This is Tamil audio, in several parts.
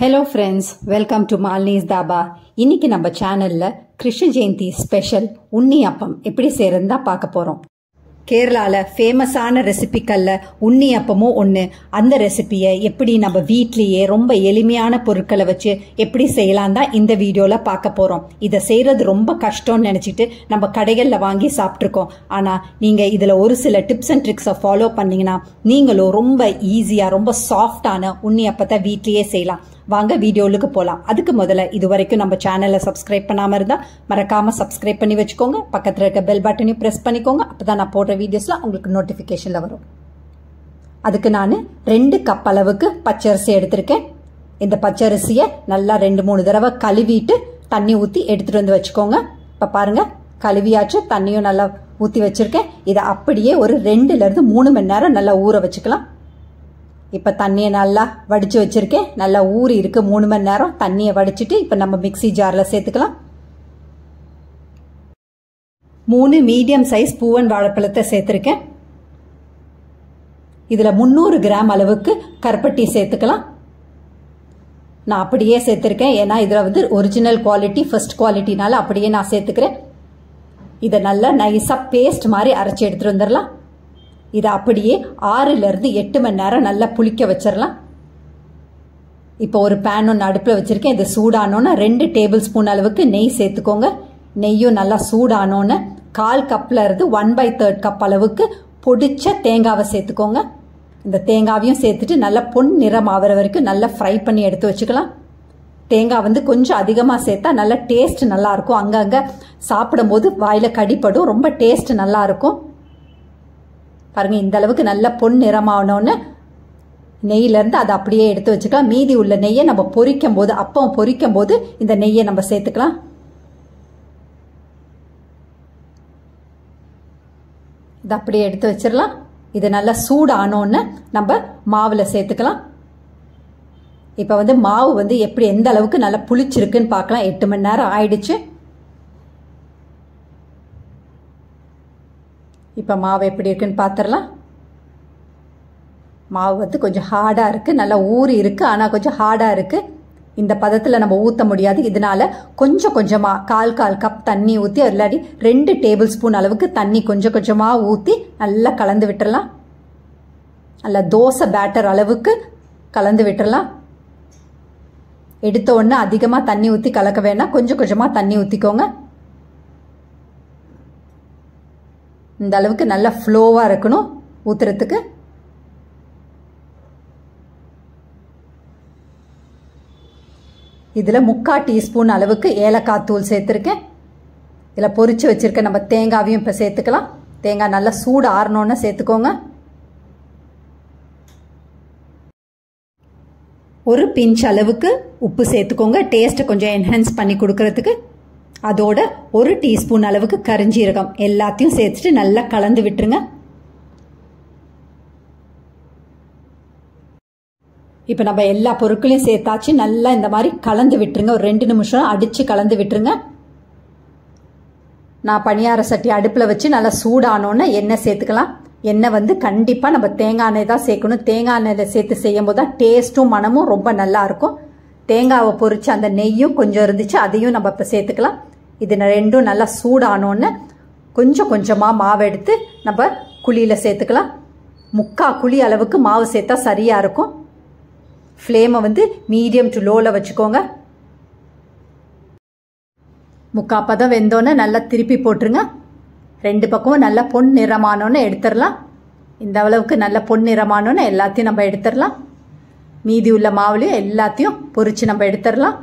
Hello friends, welcome to Malini's Dhaba. இன்னைக்கு நம்ம சேனல்ல கிருஷ்ண ஜெயந்தி ஸ்பெஷல் உண்ணி அப்பம் எப்படி செய்யறதுன்னு தான் பார்க்க போறோம். கேரளால ஃபேமஸான ரெசிபிக்கல்ல உண்ணி அப்பமும் ஒன்று. அந்த ரெசிபியை எப்படி நம்ம வீட்லேயே ரொம்ப எளிமையான பொருட்களை வச்சு எப்படி செய்யலாம் தான் இந்த வீடியோல பார்க்க போறோம். இதை செய்யறது ரொம்ப கஷ்டம்னு நினைச்சிட்டு நம்ம கடைகள்ல வாங்கி சாப்பிட்ருக்கோம். ஆனா நீங்க இதுல ஒரு சில டிப்ஸ் அண்ட் ட்ரிக்ஸை ஃபாலோ பண்ணீங்கன்னா நீங்களும் ரொம்ப ஈஸியா ரொம்ப சாஃப்டான உண்ணி அப்பத்தை வீட்லயே செய்யலாம். வாங்க வீடியோலுக்கு போலாம். அதுக்கு முதல்ல இது வரைக்கும் நம்ம சேனலை சப்ஸ்கிரைப் பண்ணாம இருந்தா மறக்காம சப்ஸ்கிரைப் பண்ணி வச்சுக்கோங்க. பக்கத்துல இருக்க பெல் பட்டனையும் பிரஸ் பண்ணிக்கோங்க. அப்பதான் நான் போடுற வீடியோஸ்ல உங்களுக்கு நோட்டிபிகேஷன்ல வரும். அதுக்கு நான் 2 கப் அளவுக்கு பச்சரிசி எடுத்திருக்கேன். இந்த பச்சரிசியை நல்லா 2-3 தடவை கழுவிட்டு தண்ணி ஊத்தி எடுத்துட்டு வந்து வச்சுக்கோங்க. இப்ப பாருங்க, கழுவியாச்சு, தண்ணியும் நல்லா ஊத்தி வச்சிருக்கேன். இதை அப்படியே ஒரு 2 to 3 மணி நேரம் நல்லா ஊற வச்சுக்கலாம். இப்போ தண்ணியை நல்லா வடிச்சு வச்சிருக்கேன். நல்லா ஊறி இருக்கு 3 மணி நேரம். தண்ணியை வடிச்சிட்டு இப்போ நம்ம மிக்ஸி ஜாரில் சேர்த்துக்கலாம். 3 மீடியம் சைஸ் பூவன் வாழைப்பழத்தை சேர்த்துருக்கேன். இதில் 300 கிராம் அளவுக்கு கருப்பட்டி சேர்த்துக்கலாம். நான் அப்படியே சேர்த்துருக்கேன், ஏன்னா இதில் வந்து ஒரிஜினல் குவாலிட்டி ஃபர்ஸ்ட் குவாலிட்டினால அப்படியே நான் சேர்த்துக்கிறேன். இதை நல்லா நைஸாக பேஸ்ட் மாதிரி அரைச்சி எடுத்துட்டு வந்துடலாம். இதை அப்படியே 6 to 8 மணி நேரம் நல்லா புளிக்க வச்சிடலாம். இப்போ ஒரு பேன் ஒன்று அடுப்பில் வச்சிருக்கேன். இது சூடானோன்னு 2 டேபிள் ஸ்பூன் அளவுக்கு நெய் சேர்த்துக்கோங்க. நெய்யும் நல்லா சூடானோன்னு 1/4 கப்ல இருந்து 1/3 கப் அளவுக்கு பொடிச்ச தேங்காவை சேர்த்துக்கோங்க. இந்த தேங்காவையும் சேர்த்துட்டு நல்லா பொன் நிறம் ஆகிற வரைக்கும் நல்லா ஃப்ரை பண்ணி எடுத்து வச்சுக்கலாம். தேங்காய் வந்து கொஞ்சம் அதிகமாக சேர்த்தா நல்லா டேஸ்ட் நல்லா இருக்கும். அங்கங்கே சாப்பிடும் போது வாயில கடிப்படும். ரொம்ப டேஸ்ட் நல்லா இருக்கும். பாருங்க, இந்த அளவுக்கு நல்ல பொன் நிறமானோன்னு நெய்யிலேருந்து அதை அப்படியே எடுத்து வச்சுக்கலாம். மீதி உள்ள நெய்யை நம்ம பொரிக்கும் போது, அப்பம் பொரிக்கும் போது இந்த நெய்யை நம்ம சேர்த்துக்கலாம். இதை அப்படியே எடுத்து வச்சிடலாம். இது நல்லா சூடானோன்னு நம்ம மாவில் சேர்த்துக்கலாம். இப்போ வந்து மாவு வந்து எப்படி எந்த அளவுக்கு நல்லா புளிச்சிருக்குன்னு பார்க்கலாம். 8 மணி நேரம் ஆயிடுச்சு. இப்போ மாவு எப்படி இருக்குன்னு பார்த்துடலாம். மாவு வந்து கொஞ்சம் ஹார்டாக இருக்குது, நல்லா ஊறி இருக்குது, ஆனால் கொஞ்சம் ஹார்டாக இருக்குது. இந்த பதத்தில் நம்ம ஊற்ற முடியாது. இதனால கொஞ்சம் கொஞ்சமாக 1/4 கப் தண்ணி ஊற்றி, இல்லாட்டி 2 டேபிள் ஸ்பூன் அளவுக்கு தண்ணி கொஞ்சம் கொஞ்சமாக ஊற்றி நல்லா கலந்து விட்டுறலாம். நல்லா தோசை பேட்டர் அளவுக்கு கலந்து விட்டுறலாம். எடுத்த உடனே அதிகமாக தண்ணி ஊற்றி கலக்க வேணாம், கொஞ்சம் கொஞ்சமாக தண்ணி ஊற்றிக்கோங்க. இந்த அளவுக்கு நல்லா ஃப்ளோவாக இருக்கணும் ஊத்துறதுக்கு. இதில் 3/4 டீஸ்பூன் அளவுக்கு ஏலக்காய் தூள் சேர்த்துருக்கேன். இதில் பொரிச்சு வச்சிருக்க நம்ம தேங்காவையும் இப்போ சேர்த்துக்கலாம். தேங்காய் நல்லா சூடு ஆறணுன்னு சேர்த்துக்கோங்க. ஒரு பிஞ்ச் அளவுக்கு உப்பு சேர்த்துக்கோங்க, டேஸ்ட்டை கொஞ்சம் என்ஹான்ஸ் பண்ணி கொடுக்கறதுக்கு. அதோட 1 டீஸ்பூன் அளவுக்கு கரிஞ்சீரகம் எல்லாத்தையும் சேர்த்துட்டு நல்லா கலந்து விட்டுருங்க. இப்போ நம்ம எல்லா பொருட்களையும் சேர்த்தாச்சு. நல்லா இந்த மாதிரி கலந்து விட்டுருங்க. ஒரு 2 நிமிஷம் அடிச்சு கலந்து விட்டுருங்க. நான் பணியார சட்டி அடுப்பில் வச்சு நல்லா சூடானோன்னு எண்ணெய் சேர்த்துக்கலாம். எண்ணெய் வந்து கண்டிப்பாக நம்ம தேங்காய் எண்ணெய் தான் சேர்க்கணும். தேங்காய் எண்ணெயில் சேர்த்து செய்யும் போது தான் டேஸ்ட்டும் மனமும் ரொம்ப நல்லா இருக்கும். தேங்காவை பொரிச்சு அந்த நெய்யும் கொஞ்சம் இருந்துச்சு, அதையும் நம்ம இப்போ சேர்த்துக்கலாம். இது ரெண்டும் நல்லா சூடானோன்னு கொஞ்சம் கொஞ்சமாக மாவு எடுத்து நம்ம குழியில் சேர்த்துக்கலாம். 3/4 குழி அளவுக்கு மாவு சேர்த்தா சரியாக இருக்கும். ஃப்ளேமை வந்து மீடியம் டு லோவில் வச்சுக்கோங்க. 3/4 பதம் வெந்தோன்னே நல்லா திருப்பி போட்டுருங்க. 2 பக்கமும் நல்லா பொன் நிறமானோன்னு எடுத்துடலாம். இந்த அளவுக்கு நல்ல பொன் நிறமானோன்னு எல்லாத்தையும் நம்ம எடுத்துடலாம். மீதி உள்ள மாவுலையும் எல்லாத்தையும் பொரிச்சு நம்ம எடுத்துடலாம்.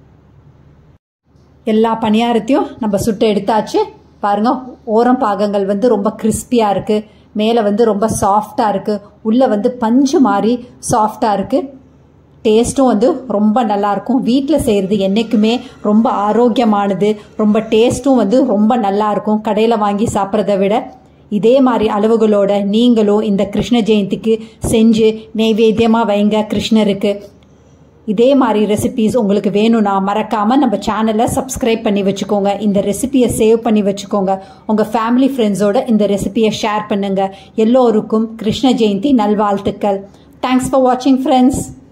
எல்லா பணியாரத்தையும் நம்ம சுட்டு எடுத்தாச்சு. பாருங்க, ஓரம் பாகங்கள் வந்து ரொம்ப கிறிஸ்பியா இருக்கு, மேலே வந்து ரொம்ப சாஃப்டா இருக்கு, உள்ள வந்து பஞ்சு மாதிரி சாஃப்டா இருக்கு. டேஸ்ட்டும் வந்து ரொம்ப நல்லா இருக்கும். வீட்டில் செய்கிறது என்றைக்குமே ரொம்ப ஆரோக்கியமானது, ரொம்ப டேஸ்ட்டும் வந்து ரொம்ப நல்லா இருக்கும் கடையில் வாங்கி சாப்பிட்றத விட. இதே மாதிரி அளவுகளோட நீங்களும் இந்த கிருஷ்ண ஜெயந்திக்கு செஞ்சு நைவேத்தியமாக வைங்க கிருஷ்ணருக்கு. இதே மாதிரி ரெசிபீஸ் உங்களுக்கு வேணும்னா மறக்காமல் நம்ம சேனலை சப்ஸ்கிரைப் பண்ணி வச்சுக்கோங்க. இந்த ரெசிபியை சேவ் பண்ணி வச்சுக்கோங்க. உங்கள் ஃபேமிலி ஃப்ரெண்ட்ஸோட இந்த ரெசிபியை ஷேர் பண்ணுங்கள். எல்லோருக்கும் கிருஷ்ண ஜெயந்தி நல்வாழ்த்துக்கள். தேங்க்ஸ் ஃபார் வாட்சிங் ஃப்ரெண்ட்ஸ்.